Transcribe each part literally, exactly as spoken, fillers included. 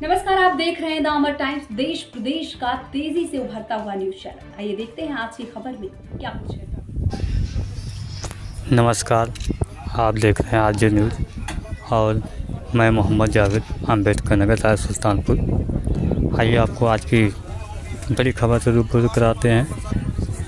नमस्कार, आप देख रहे हैं द अमर टाइम्स, देश प्रदेश का तेजी से उभरता हुआ न्यूज चैनल। आइए देखते हैं आज की खबर में क्या कुछ है। नमस्कार, आप देख रहे हैं आज न्यूज और मैं मोहम्मद जावेद, अम्बेडकर नगर, राय सुल्तानपुर। आइए आपको आज की बड़ी खबर से रूबरू कराते हैं।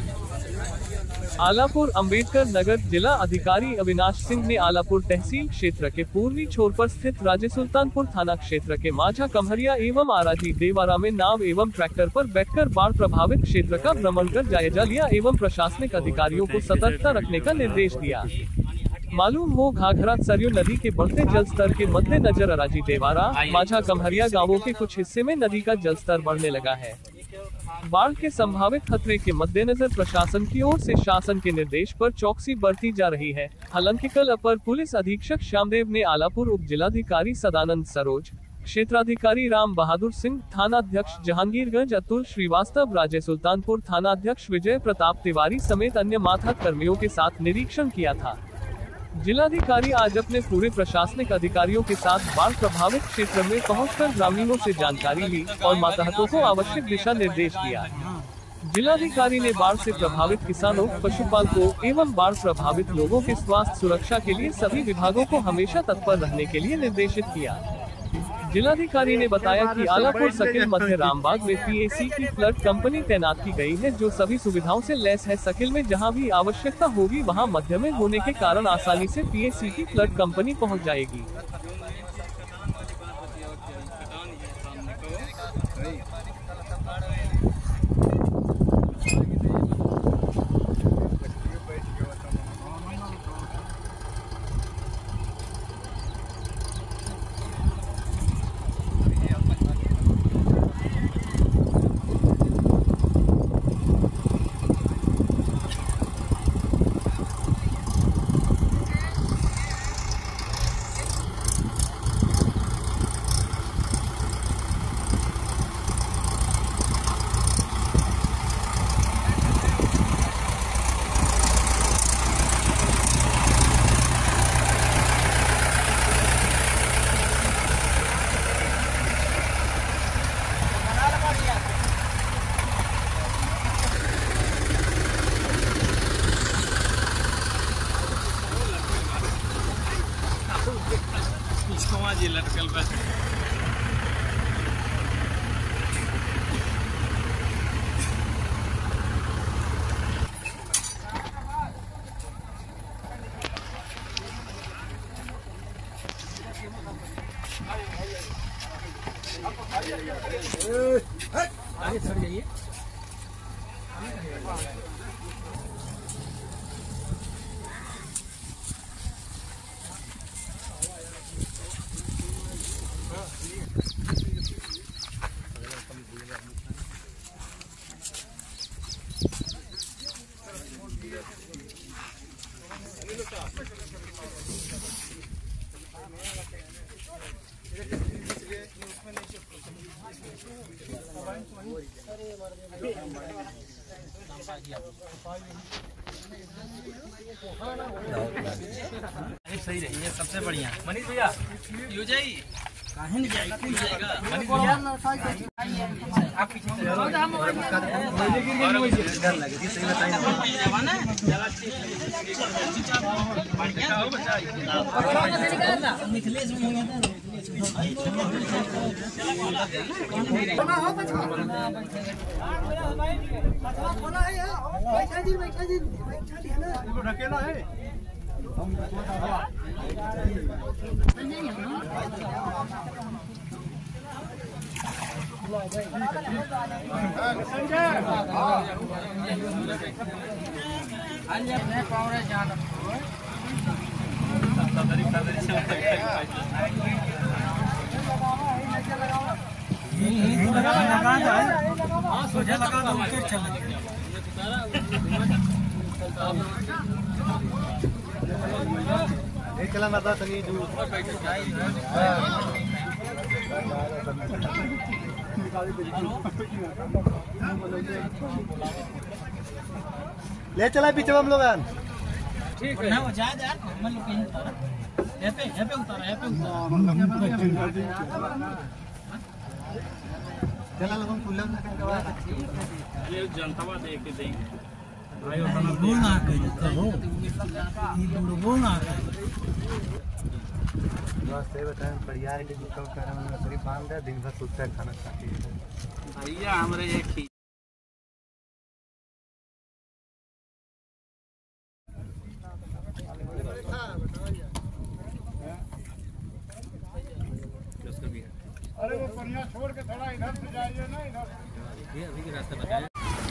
आलापुर अम्बेडकर नगर जिला अधिकारी अविनाश सिंह ने आलापुर तहसील क्षेत्र के पूर्वी छोर पर स्थित राजे सुल्तानपुर थाना क्षेत्र के माझा कमहरिया एवं आराजी देवारा में नाव एवं ट्रैक्टर पर बैठकर बाढ़ प्रभावित क्षेत्र का भ्रमण कर जायजा लिया एवं प्रशासनिक अधिकारियों को सतर्कता रखने का निर्देश दिया। मालूम हो घाघरा सरयू नदी के बढ़ते जल स्तर के मद्देनजर अराजी देवारा माझा कमहरिया गांवों के कुछ हिस्से में नदी का जल स्तर बढ़ने लगा है। बाढ़ के संभावित खतरे के मद्देनजर प्रशासन की ओर से शासन के निर्देश पर चौकसी बरती जा रही है। हालांकि कल अपर पुलिस अधीक्षक श्यामदेव ने आलापुर उप जिलाधिकारी सदानंद सरोज, क्षेत्राधिकारी राम बहादुर सिंह, थाना अध्यक्ष जहांगीरगंज अतुल श्रीवास्तव, राजे सुल्तानपुर थाना अध्यक्ष विजय प्रताप तिवारी समेत अन्य माथा कर्मियों के साथ निरीक्षण किया था। जिलाधिकारी आज अपने पूरे प्रशासनिक अधिकारियों के साथ बाढ़ प्रभावित क्षेत्र में पहुंचकर ग्रामीणों से जानकारी ली और मातहतों को आवश्यक दिशा निर्देश दिया। जिलाधिकारी ने बाढ़ से प्रभावित किसानों, पशुपालकों एवं बाढ़ प्रभावित लोगों के स्वास्थ्य सुरक्षा के लिए सभी विभागों को हमेशा तत्पर रहने के लिए निर्देशित किया। जिलाधिकारी ने बताया कि आलापुर सकिल मध्य रामबाग में पीएसी की फ्लड कंपनी तैनात की गई है, जो सभी सुविधाओं से लैस है। सकिल में जहां भी आवश्यकता होगी वहां मध्य में होने के कारण आसानी से पीएसी की फ्लड कंपनी पहुंच जाएगी। जी लटकल बस आगे चढ़ जाइए। सही रही है, सबसे बढ़िया। मनीष भैया यू जाई काहे नहीं जाएगा? मनीष भैया आप पीछे चलो, डर लगे सही बताइए ना। बढ़िया हो बच्चा मिथिलेश अकेला है। सोचा लगा दो चल चला ना तनी ले चला पीछे हम लोग ठीक है वो जाए यार हम लोग कहीं उतारा है पे है पे उतारा है पे उतारा ये जनता देख के देंगे दिन भर सोचता है खाना खाते भैया हमारे एक अरे वो पनिया छोड़ के थोड़ा इधर से जाइए ना, इधर ये अभी के रास्ता बताया।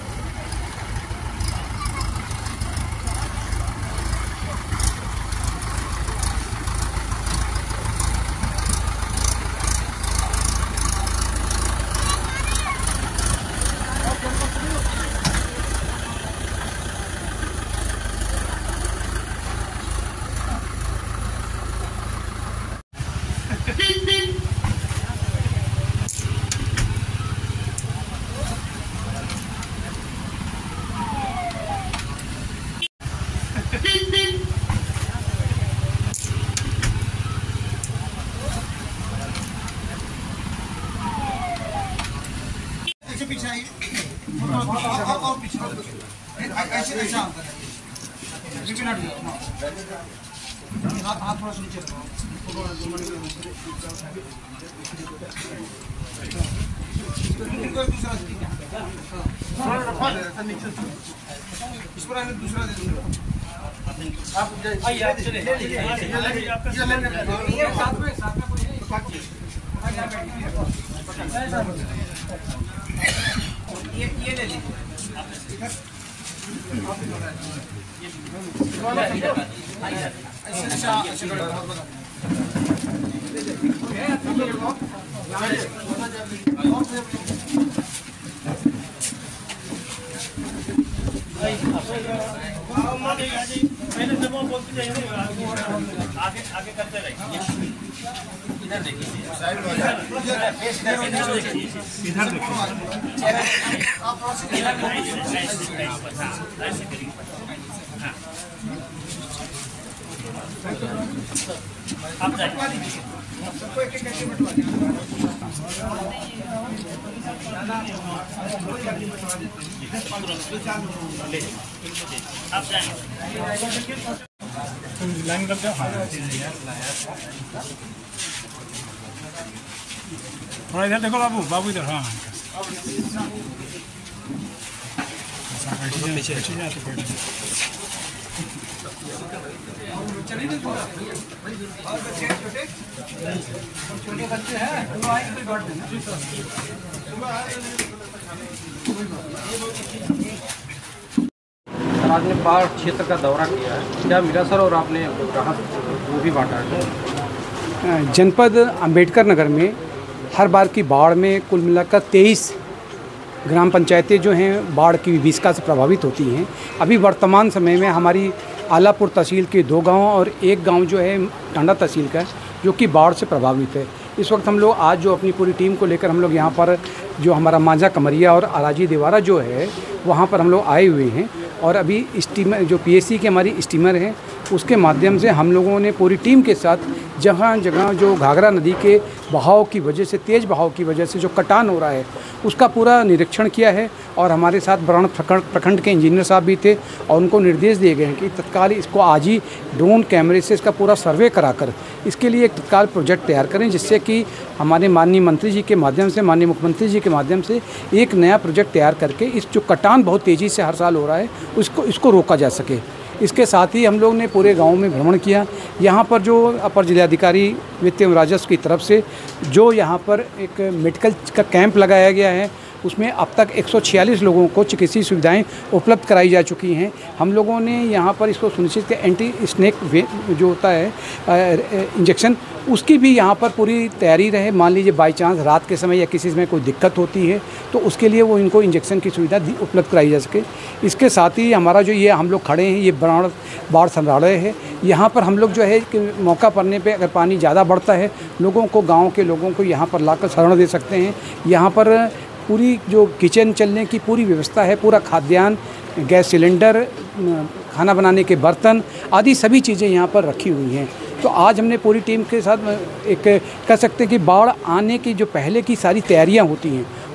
दूसरा दे दूंगा आप आइए आप चले साथ में साथ में ये ये ले लीजिए पहले सब बोलते जाइए आगे आगे करते रहिए इधर देखिए इधर देखिए आप सबको एक एक करके बटवा आप जाएंगे लाइन कर दो थोड़ा इधर देखो बाबू बाबू इधर हाँ पीछे छोटे बच्चे हैं सर आपने बाढ़ क्षेत्र का दौरा किया है, क्या मिला सर और आपने राहत वो भी बांटा है? जनपद अंबेडकर नगर में हर बार की बाढ़ में कुल मिलाकर तेईस ग्राम पंचायतें जो हैं बाढ़ की विभीषिका से प्रभावित होती हैं। अभी वर्तमान समय में हमारी आलापुर तहसील के दो गांव और एक गांव जो है टांडा तहसील का जो कि बाढ़ से प्रभावित है। इस वक्त हम लोग आज जो अपनी पूरी टीम को लेकर हम लोग यहाँ पर जो हमारा मांझा कमरिया और आराजी देवारा जो है वहाँ पर हम लोग आए हुए हैं और अभी स्टीमर जो पीएससी की हमारी स्टीमर है उसके माध्यम से हम लोगों ने पूरी टीम के साथ जगह जगह जो घाघरा नदी के बहाव की वजह से तेज़ बहाव की वजह से जो कटान हो रहा है उसका पूरा निरीक्षण किया है और हमारे साथ बराण प्रखंड के इंजीनियर साहब भी थे और उनको निर्देश दिए गए हैं कि तत्काल इसको आज ही ड्रोन कैमरे से इसका पूरा सर्वे कराकर इसके लिए एक तत्काल प्रोजेक्ट तैयार करें, जिससे कि हमारे माननीय मंत्री जी के माध्यम से माननीय मुख्यमंत्री जी के माध्यम से एक नया प्रोजेक्ट तैयार करके इस जो कटान बहुत तेज़ी से हर साल हो रहा है उसको इसको रोका जा सके। इसके साथ ही हम लोग ने पूरे गांव में भ्रमण किया। यहाँ पर जो अपर जिलाधिकारी वित्त एवं राजस्व की तरफ से जो यहाँ पर एक मेडिकल का कैंप लगाया गया है उसमें अब तक एक सौ छियालीस लोगों को चिकित्सीय सुविधाएं उपलब्ध कराई जा चुकी हैं। हम लोगों ने यहाँ पर इसको सुनिश्चित किया एंटी स्नेक जो होता है इंजेक्शन उसकी भी यहाँ पर पूरी तैयारी रहे। मान लीजिए बाई चांस रात के समय या किसी समय कोई दिक्कत होती है तो उसके लिए वो इनको इंजेक्शन की सुविधा उपलब्ध कराई जा सके। इसके साथ ही हमारा जो ये हम लोग खड़े हैं ये बाढ़ बाढ़ संग्रहालय है। यहाँ पर हम लोग जो है कि मौका पड़ने पे अगर पानी ज़्यादा बढ़ता है लोगों को गाँव के लोगों को यहाँ पर लाकर शरण दे सकते हैं। यहाँ पर पूरी जो किचन चलने की पूरी व्यवस्था है, पूरा खाद्यान्न, गैस सिलेंडर, खाना बनाने के बर्तन आदि सभी चीज़ें यहाँ पर रखी हुई हैं। तो आज हमने पूरी टीम के साथ एक कह सकते हैं कि बाढ़ आने की जो पहले की सारी तैयारियाँ होती हैं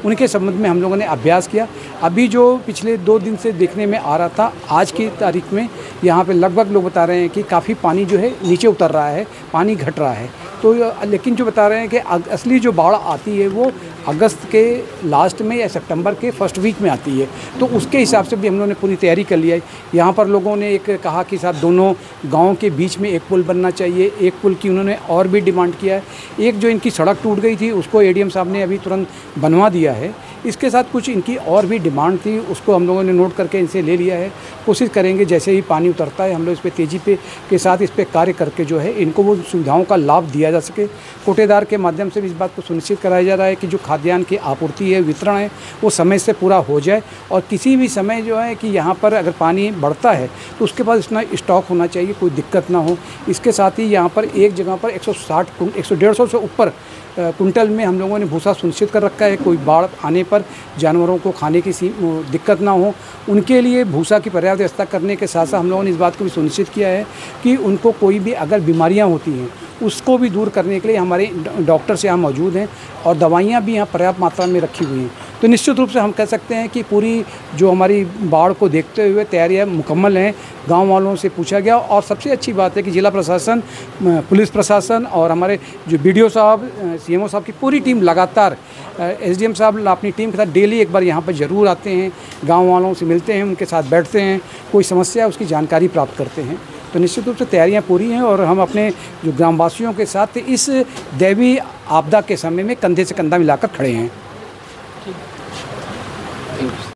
उनके संबंध में हम लोगों ने अभ्यास किया। अभी जो पिछले दो दिन से देखने में आ रहा था, आज की तारीख में यहाँ पे लगभग लोग बता रहे हैं कि काफ़ी पानी जो है नीचे उतर रहा है, पानी घट रहा है। तो लेकिन जो बता रहे हैं कि असली जो बाढ़ आती है वो अगस्त के लास्ट में या सितंबर के फर्स्ट वीक में आती है। तो उसके हिसाब से भी हम लोगों ने पूरी तैयारी कर लिया है। यहाँ पर लोगों ने एक कहा कि साहब दोनों गांव के बीच में एक पुल बनना चाहिए, एक पुल की उन्होंने और भी डिमांड किया है। एक जो इनकी सड़क टूट गई थी उसको एडीएम साहब ने अभी तुरंत बनवा दिया है। इसके साथ कुछ इनकी और भी डिमांड थी, उसको हम लोगों ने नोट करके इनसे ले लिया है। कोशिश करेंगे जैसे ही पानी उतरता है हम लोग इस पर तेज़ी पे के साथ इस पर कार्य करके जो है इनको वो सुविधाओं का लाभ दिया जा सके। कोटेदार के माध्यम से भी इस बात को सुनिश्चित कराया जा रहा है कि जो खाद्यान्न की आपूर्ति है, वितरण है, वो समय से पूरा हो जाए। और किसी भी समय जो है कि यहाँ पर अगर पानी बढ़ता है तो उसके पास इतना स्टॉक होना चाहिए, कोई दिक्कत ना हो। इसके साथ ही यहाँ पर एक जगह पर एक सौ साठ एक सौ डेढ़ सौ से ऊपर कुंटल में हम लोगों ने भूसा सुनिश्चित कर रखा है। कोई बाढ़ आने पर जानवरों को खाने की दिक्कत ना हो, उनके लिए भूसा की पर्याप्त व्यवस्था करने के साथ साथ हम लोगों ने इस बात को भी सुनिश्चित किया है कि उनको कोई भी अगर बीमारियां होती हैं उसको भी दूर करने के लिए हमारे डॉक्टर्स यहाँ मौजूद हैं और दवाइयाँ भी यहाँ पर्याप्त मात्रा में रखी हुई हैं। तो निश्चित रूप से हम कह सकते हैं कि पूरी जो हमारी बाढ़ को देखते हुए तैयारियां मुकम्मल हैं। गांव वालों से पूछा गया और सबसे अच्छी बात है कि जिला प्रशासन, पुलिस प्रशासन और हमारे जो बीडीओ साहब, सीएमओ साहब की पूरी टीम लगातार, एसडीएम साहब अपनी टीम के साथ डेली एक बार यहाँ पर ज़रूर आते हैं, गाँव वालों से मिलते हैं, उनके साथ बैठते हैं, कोई समस्या उसकी जानकारी प्राप्त करते हैं। तो निश्चित रूप से तैयारियां पूरी हैं और हम अपने जो ग्रामवासियों के साथ इस दैवीय आपदा के समय में कंधे से कंधा मिलाकर खड़े हैं।